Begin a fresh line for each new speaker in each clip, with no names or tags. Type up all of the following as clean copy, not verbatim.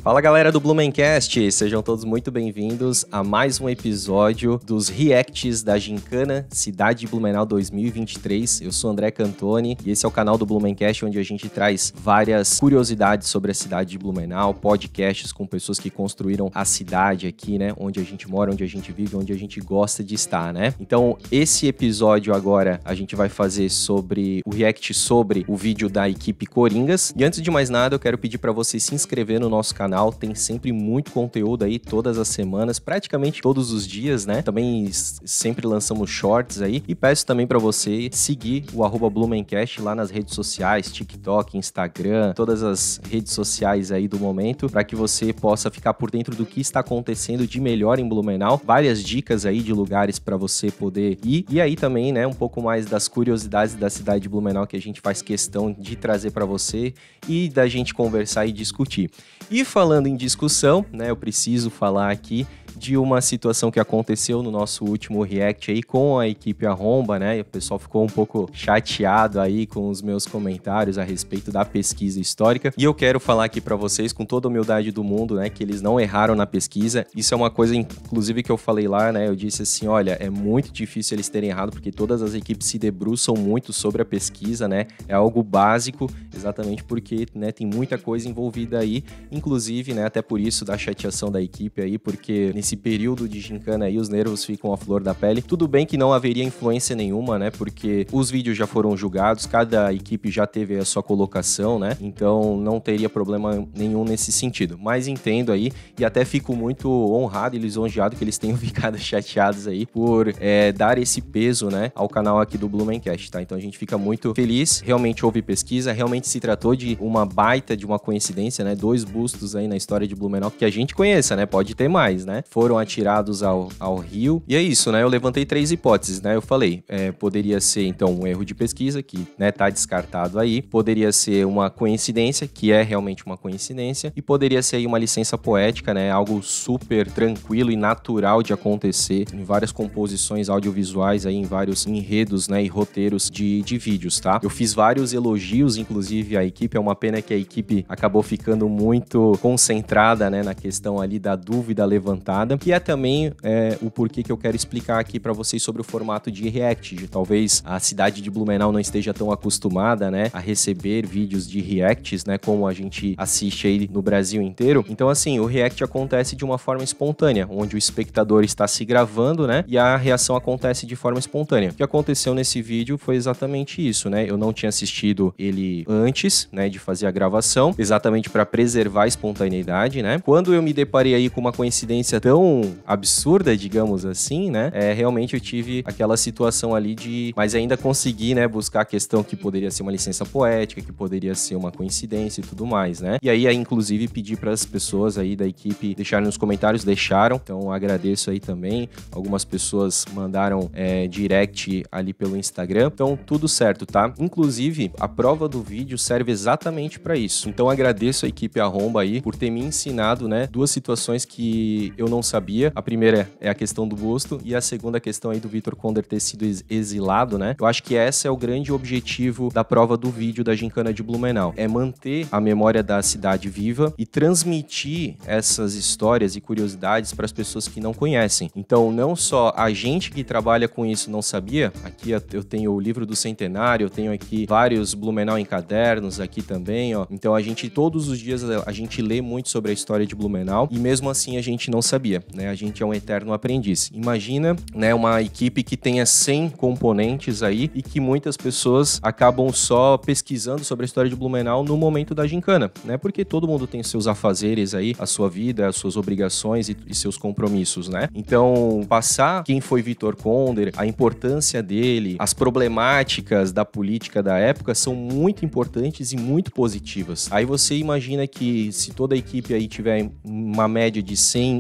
Fala galera do Blumencast, sejam todos muito bem-vindos a mais um episódio dos Reacts da Gincana Cidade de Blumenau 2023. Eu sou André Cantoni e esse é o canal do Blumencast, onde a gente traz várias curiosidades sobre a cidade de Blumenau, podcasts com pessoas que construíram a cidade aqui, né? Onde a gente mora, onde a gente vive, onde a gente gosta de estar, né? Então, esse episódio agora a gente vai fazer o react sobre o vídeo da equipe Coringas. E antes de mais nada, eu quero pedir para você se inscrever no nosso canal. Tem sempre muito conteúdo aí todas as semanas, praticamente todos os dias, né? Também sempre lançamos shorts aí. E peço também para você seguir o @Blumencast lá nas redes sociais, TikTok, Instagram, todas as redes sociais aí do momento, para que você possa ficar por dentro do que está acontecendo de melhor em Blumenau. Várias dicas aí de lugares para você poder ir. E aí também, né, um pouco mais das curiosidades da cidade de Blumenau que a gente faz questão de trazer para você e da gente conversar e discutir. E falando em discussão, né, eu preciso falar aqui de uma situação que aconteceu no nosso último react aí com a equipe Arromba, né? O pessoal ficou um pouco chateado aí com os meus comentários a respeito da pesquisa histórica. E eu quero falar aqui pra vocês com toda a humildade do mundo, né, que eles não erraram na pesquisa. Isso é uma coisa, inclusive, que eu falei lá, né? Eu disse assim, olha, é muito difícil eles terem errado, porque todas as equipes se debruçam muito sobre a pesquisa, né? É algo básico, exatamente porque, né, tem muita coisa envolvida aí, inclusive, né, até por isso da chateação da equipe aí, porque nesse período de gincana aí, os nervos ficam à flor da pele. Tudo bem que não haveria influência nenhuma, né? Porque os vídeos já foram julgados, cada equipe já teve a sua colocação, né? Então não teria problema nenhum nesse sentido. Mas entendo aí e até fico muito honrado e lisonjeado que eles tenham ficado chateados aí por dar esse peso, né, ao canal aqui do Blumencast, tá? Então a gente fica muito feliz. Realmente houve pesquisa, realmente se tratou de uma baita de uma coincidência, né? 2 bustos aí na história de Blumenau que a gente conheça, né? Pode ter mais, né? Foram atirados ao rio. E é isso, né? Eu levantei 3 hipóteses, né? Eu falei, poderia ser, então, um erro de pesquisa, que, né, tá descartado aí. Poderia ser uma coincidência, que é realmente uma coincidência. E poderia ser aí uma licença poética, né? Algo super tranquilo e natural de acontecer em várias composições audiovisuais aí, em vários enredos, né? E roteiros de vídeos, tá? Eu fiz vários elogios, inclusive, à equipe. É uma pena que a equipe acabou ficando muito concentrada, né? Na questão ali da dúvida levantada. Que é também o porquê que eu quero explicar aqui para vocês sobre o formato de react. Talvez a cidade de Blumenau não esteja tão acostumada, né, a receber vídeos de reacts, né, como a gente assiste aí no Brasil inteiro. Então, assim, o react acontece de uma forma espontânea, onde o espectador está se gravando, né, e a reação acontece de forma espontânea. O que aconteceu nesse vídeo foi exatamente isso, né? Eu não tinha assistido ele antes, né, de fazer a gravação, exatamente para preservar a espontaneidade, né? Quando eu me deparei aí com uma coincidência tão absurda, digamos assim, né? Realmente eu tive aquela situação ali mas ainda consegui, né, buscar a questão que poderia ser uma licença poética, que poderia ser uma coincidência e tudo mais, né? E aí inclusive, pedi para as pessoas aí da equipe deixarem nos comentários, deixaram, então agradeço aí também. Algumas pessoas mandaram direct ali pelo Instagram, então tudo certo, tá? Inclusive, a prova do vídeo serve exatamente para isso. Então agradeço a equipe Arromba aí por ter me ensinado, né, 2 situações que eu não sabia. A primeira é a questão do busto e a segunda questão aí do Vitor Conder ter sido exilado, né? Eu acho que esse é o grande objetivo da prova do vídeo da Gincana de Blumenau. É manter a memória da cidade viva e transmitir essas histórias e curiosidades para as pessoas que não conhecem. Então, não só a gente que trabalha com isso não sabia, aqui eu tenho o livro do centenário, eu tenho aqui vários Blumenau em cadernos aqui também, ó. Então, todos os dias a gente lê muito sobre a história de Blumenau e mesmo assim a gente não sabia, né? A gente é um eterno aprendiz. Imagina, né, uma equipe que tenha 100 componentes aí e que muitas pessoas acabam só pesquisando sobre a história de Blumenau no momento da gincana, né? Porque todo mundo tem seus afazeres aí, a sua vida, as suas obrigações e seus compromissos, né? Então, passar quem foi Vitor Conder, a importância dele, as problemáticas da política da época são muito importantes e muito positivas. Aí você imagina que se toda a equipe aí tiver uma média de 100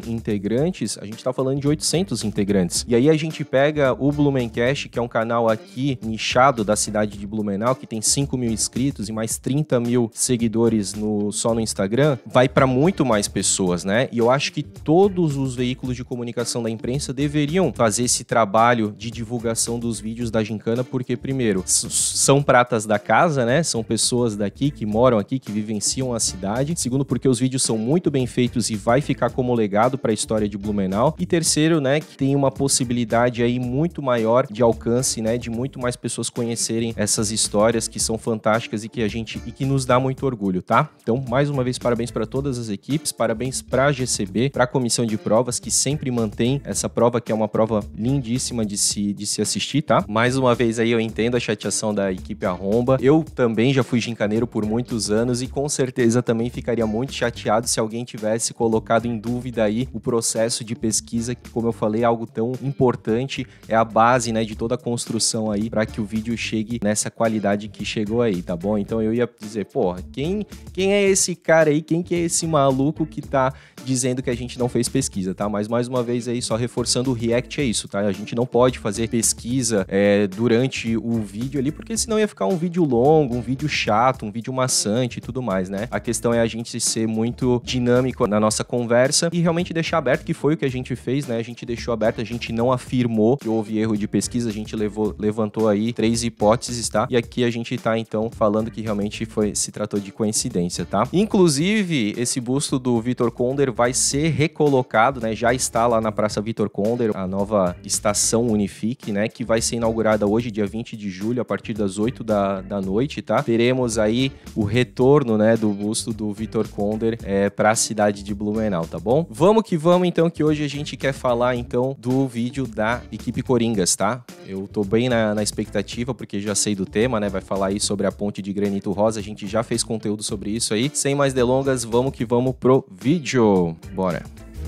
integrantes, a gente tá falando de 800 integrantes. E aí a gente pega o Blumencast, que é um canal aqui nichado da cidade de Blumenau, que tem 5 mil inscritos e mais 30 mil seguidores só no Instagram, vai para muito mais pessoas, né? E eu acho que todos os veículos de comunicação da imprensa deveriam fazer esse trabalho de divulgação dos vídeos da Gincana, porque, primeiro, são pratas da casa, né? São pessoas daqui, que moram aqui, que vivenciam a cidade. Segundo, porque os vídeos são muito bem feitos e vai ficar como legado para a história de Blumenau. E terceiro, né, que tem uma possibilidade aí muito maior de alcance, né, de muito mais pessoas conhecerem essas histórias que são fantásticas e que nos dá muito orgulho, tá? Então, mais uma vez, parabéns para todas as equipes, parabéns para a GCB, para a comissão de provas, que sempre mantém essa prova, que é uma prova lindíssima de se assistir, tá? Mais uma vez aí eu entendo a chateação da equipe Arromba. Eu também já fui gincaneiro por muitos anos e com certeza também ficaria muito chateado se alguém tivesse colocado em dúvida aí o processo de pesquisa, que, como eu falei, é algo tão importante, é a base, né, de toda a construção aí para que o vídeo chegue nessa qualidade que chegou aí, tá bom? Então eu ia dizer, porra, quem é esse cara aí? Quem que é esse maluco que tá dizendo que a gente não fez pesquisa, tá? Mas mais uma vez aí, só reforçando, o react é isso, tá? A gente não pode fazer pesquisa durante o vídeo ali, porque senão ia ficar um vídeo longo, um vídeo chato, um vídeo maçante e tudo mais, né? A questão é a gente ser muito dinâmico na nossa conversa e realmente deixar aberto, que foi o que a gente fez, né? A gente deixou aberto, a gente não afirmou que houve erro de pesquisa, a gente levantou aí 3 hipóteses, tá? E aqui a gente tá, então, falando que realmente se tratou de coincidência, tá? Inclusive, esse busto do Vitor Konder vai ser recolocado, né? Já está lá na Praça Vitor Konder, a nova estação Unifique, né? Que vai ser inaugurada hoje, dia 20 de julho, a partir das 8 da noite, tá? Teremos aí o retorno, né, do busto do Vitor Konder para a cidade de Blumenau, tá bom? Vamos que vamos, então, que hoje a gente quer falar, então, do vídeo da equipe Coringas, tá? Eu tô bem na expectativa, porque já sei do tema, né? Vai falar aí sobre a ponte de granito rosa, a gente já fez conteúdo sobre isso aí. Sem mais delongas, vamos que vamos pro vídeo. Bora!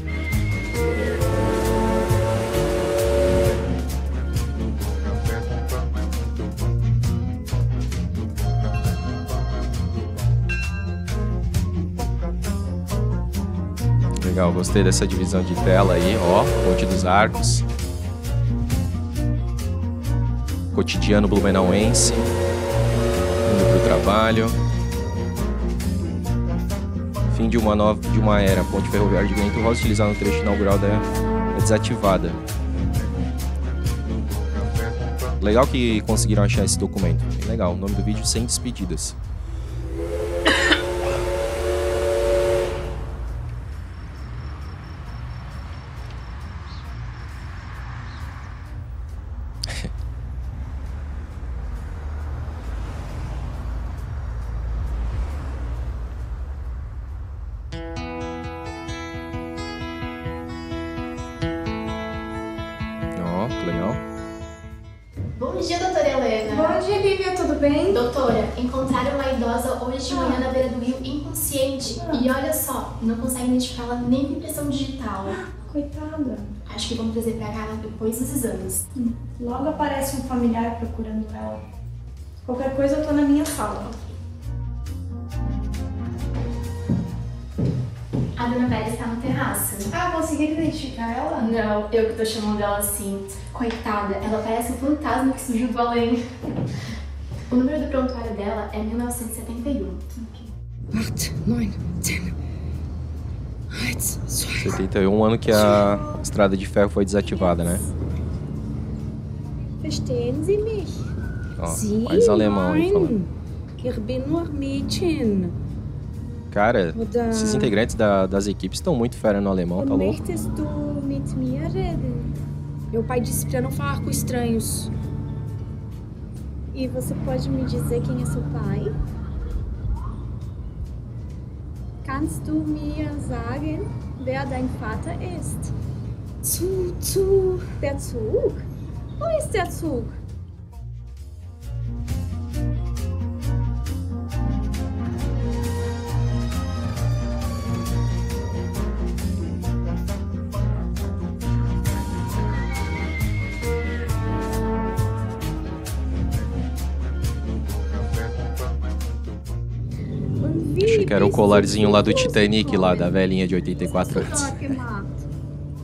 Legal, gostei dessa divisão de tela aí, ó, Ponte dos Arcos. Cotidiano blumenauense, indo pro trabalho. Fim de uma era, ponte ferroviária de Granito Rosa, utilizada no trecho inaugural é desativada. Legal que conseguiram achar esse documento. Bem legal, o nome do vídeo: Sem Despedidas. Legal.
Bom dia, doutora Helena.
Bom dia, Lívia, tudo bem?
Doutora, encontraram uma idosa hoje de manhã na beira do rio inconsciente. E olha só, não conseguem identificá-la nem com impressão digital.
Coitada.
Acho que vamos trazer pra cá depois dos exames.
Logo aparece um familiar procurando ela. Qualquer coisa eu tô na minha sala.
A dona Vera está no terraço.
Ah, conseguiram identificar ela?
Não, eu que tô chamando ela assim. Coitada, ela parece um fantasma que surgiu do além. O número do prontuário dela é 1971.
8, 9, 10,
71, ano que a estrada de ferro foi desativada, né?
Verstehen Sie mich?
Ó, mais alemão aí falando.
Ich bin nur Mädchen.
Cara, esses integrantes das equipes estão muito fera no alemão, tá louco?
Möchtest du mit mir reden? Meu pai disse pra não falar com estranhos. E você pode me dizer quem é seu pai? Kannst du mir sagen, wer dein Vater ist? Der Zug? Wo ist der Zug?
Achei que era o colarzinho lá do Titanic, lá da velhinha de 84 anos.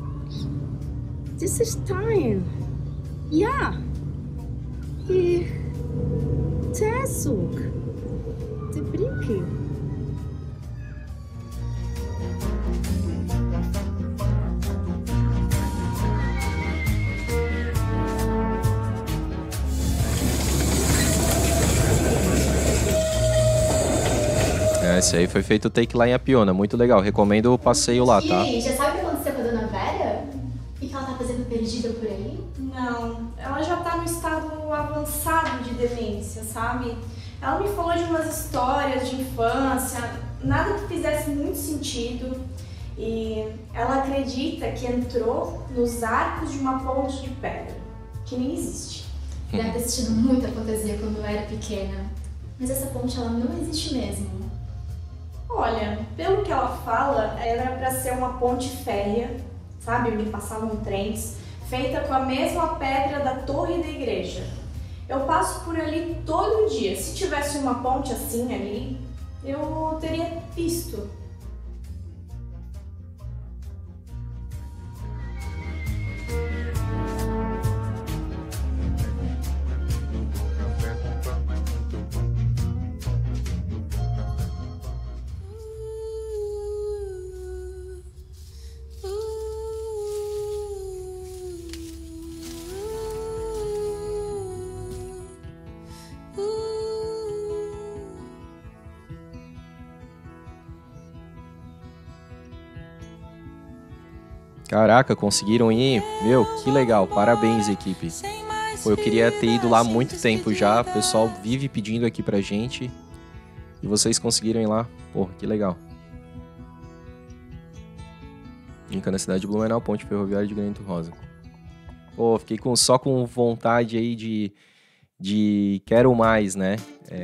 this is time. Ja. E Tessuk. De brinque.
Esse aí foi feito o take lá em Apiona, muito legal, recomendo o passeio lá, tá?
E já sabe o que aconteceu com a Dona Vera? E que ela tá fazendo perdida por aí?
Não, ela já tá no estado avançado de demência, sabe? Ela me falou de umas histórias de infância, nada que fizesse muito sentido. E ela acredita que entrou nos arcos de uma ponte de pedra, que nem existe.
Deve ter assistido muita fantasia quando eu era pequena. Mas essa ponte, ela não existe mesmo.
Olha, pelo que ela fala, era pra ser uma ponte férrea, sabe, onde passavam trens, feita com a mesma pedra da torre da igreja. Eu passo por ali todo dia. Se tivesse uma ponte assim ali, eu teria visto.
Caraca, conseguiram ir? Meu, que legal, parabéns, equipe. Pô, eu queria ter ido lá há muito tempo já, o pessoal vive pedindo aqui pra gente. E vocês conseguiram ir lá, pô, que legal. Fica na cidade de Blumenau, ponte ferroviária de Granito Rosa. Pô, fiquei só com vontade aí de quero mais, né?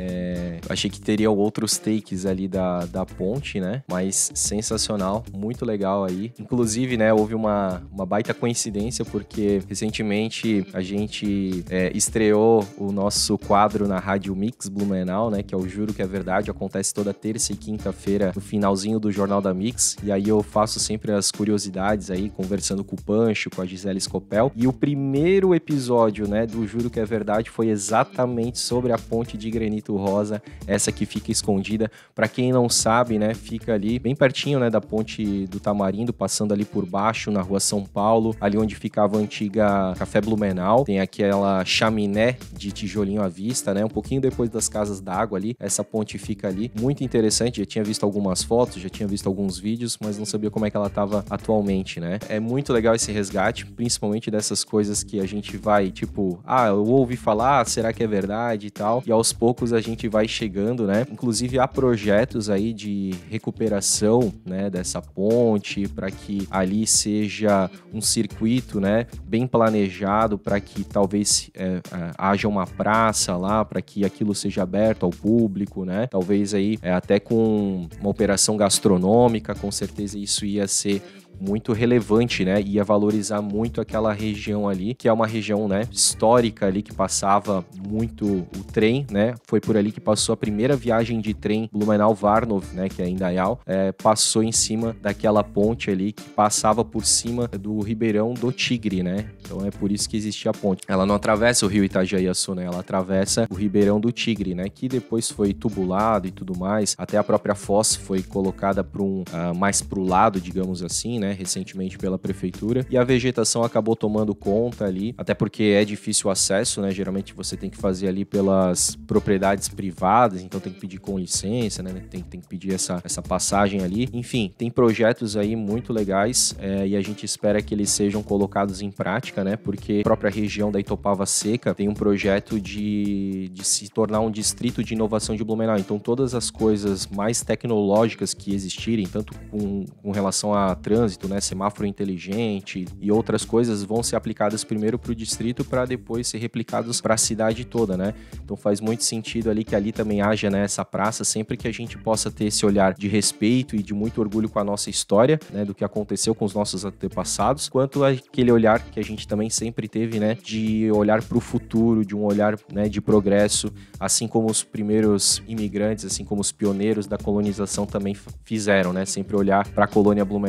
Achei que teria outros takes ali da ponte, né? Mas sensacional, muito legal aí. Inclusive, né, houve uma baita coincidência, porque recentemente a gente estreou o nosso quadro na Rádio Mix Blumenau, né? Que é o Juro que é Verdade, acontece toda terça e quinta-feira, no finalzinho do Jornal da Mix. E aí eu faço sempre as curiosidades aí, conversando com o Pancho, com a Gisele Scopel. E o primeiro episódio, né, do Juro que é Verdade foi exatamente sobre a ponte de Granito Rosa, essa que fica escondida. Para quem não sabe, né, fica ali bem pertinho, né, da ponte do Tamarindo, passando ali por baixo na rua São Paulo, ali onde ficava a antiga Café Blumenau. Tem aquela chaminé de tijolinho à vista, né, um pouquinho depois das casas d'água ali. Essa ponte fica ali, muito interessante. Já tinha visto algumas fotos, já tinha visto alguns vídeos, mas não sabia como é que ela tava atualmente, né. É muito legal esse resgate, principalmente dessas coisas que a gente vai, tipo, eu ouvi falar, será que é verdade e tal, e aos poucos a gente vai chegando, né? Inclusive há projetos aí de recuperação, né, dessa ponte, para que ali seja um circuito, né, bem planejado, para que talvez haja uma praça lá, para que aquilo seja aberto ao público, né? Talvez aí até com uma operação gastronômica, com certeza isso ia ser muito relevante, né? Ia valorizar muito aquela região ali, que é uma região, né, histórica ali, que passava muito o trem, né? Foi por ali que passou a primeira viagem de trem Blumenau-Varnov, né, que é em Dayal, passou em cima daquela ponte ali, que passava por cima do Ribeirão do Tigre, né? Então é por isso que existia a ponte. Ela não atravessa o rio Itajaí-Açu, né? Ela atravessa o Ribeirão do Tigre, né? Que depois foi tubulado e tudo mais. Até a própria foz foi colocada para mais pro lado, digamos assim, né? Recentemente pela prefeitura, e a vegetação acabou tomando conta ali, até porque é difícil o acesso, né? Geralmente você tem que fazer ali pelas propriedades privadas, então tem que pedir com licença, né? Tem que pedir essa passagem ali. Enfim, tem projetos aí muito legais, e a gente espera que eles sejam colocados em prática, né? Porque a própria região da Itopava Seca tem um projeto de se tornar um distrito de inovação de Blumenau. Então todas as coisas mais tecnológicas que existirem, tanto com relação a trânsito, né, semáforo inteligente e outras coisas, vão ser aplicadas primeiro para o distrito, para depois ser replicados para a cidade toda, né? Então faz muito sentido ali que ali também haja, né, essa praça, sempre que a gente possa ter esse olhar de respeito e de muito orgulho com a nossa história, né, do que aconteceu com os nossos antepassados, quanto aquele olhar que a gente também sempre teve, né, de olhar para o futuro, de um olhar, né, de progresso, assim como os primeiros imigrantes, assim como os pioneiros da colonização também fizeram, né? Sempre olhar para a colônia Blumenau com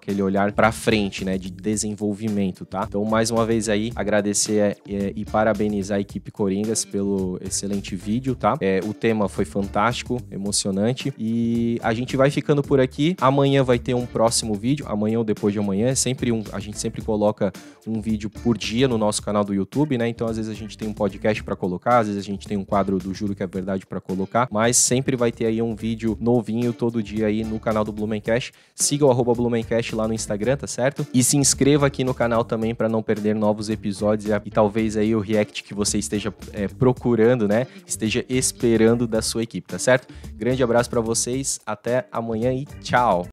aquele olhar pra frente, né, de desenvolvimento, tá? Então, mais uma vez aí, agradecer e parabenizar a equipe Coringas pelo excelente vídeo, tá? O tema foi fantástico, emocionante, e a gente vai ficando por aqui. Amanhã vai ter um próximo vídeo, amanhã ou depois de amanhã, a gente sempre coloca um vídeo por dia no nosso canal do YouTube, né? Então, às vezes a gente tem um podcast pra colocar, às vezes a gente tem um quadro do Juro que é Verdade pra colocar, mas sempre vai ter aí um vídeo novinho todo dia aí no canal do Blumencast. Siga o @Blumencast lá no Instagram, tá certo? E se inscreva aqui no canal também pra não perder novos episódios e talvez aí o react que você esteja procurando, né? Esteja esperando da sua equipe, tá certo? Grande abraço pra vocês, até amanhã e tchau!